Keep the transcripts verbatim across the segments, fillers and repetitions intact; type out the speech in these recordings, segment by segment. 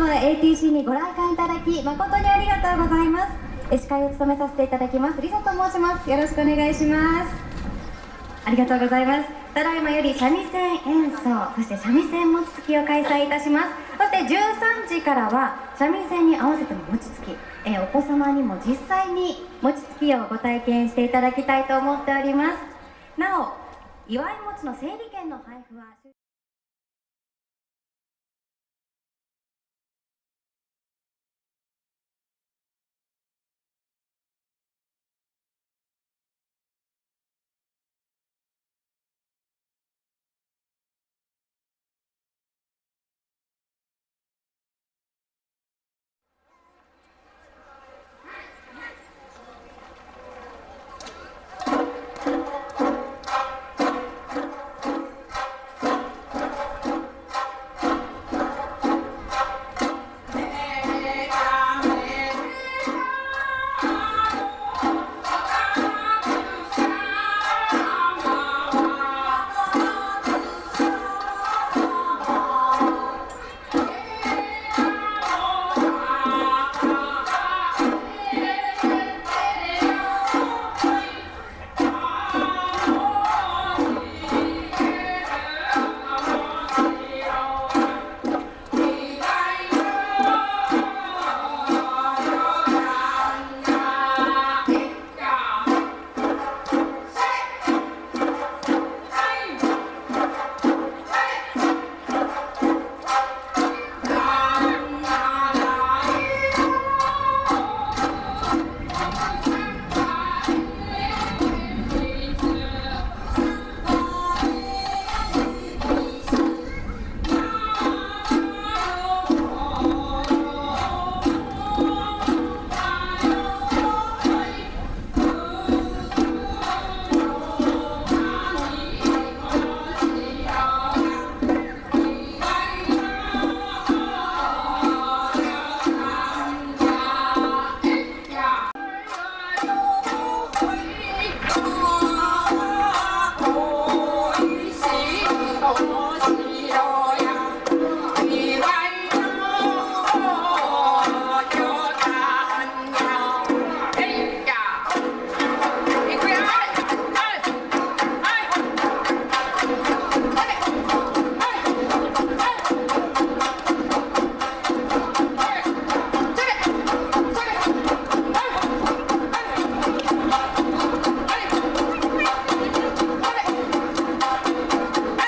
様 エーティーシー にご来館いただき誠にありがとうございます。え司会を務めさせていただきますリサと申します。よろしくお願いします。ありがとうございます。ただいまより三味線演奏、そして三味線餅つきを開催いたします。そしてじゅうさんじからは三味線に合わせての餅つき、えお子様にも実際に餅つきをご体験していただきたいと思っております。なお祝い餅の整理券の配布は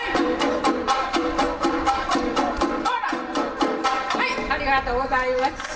ありがとうございます。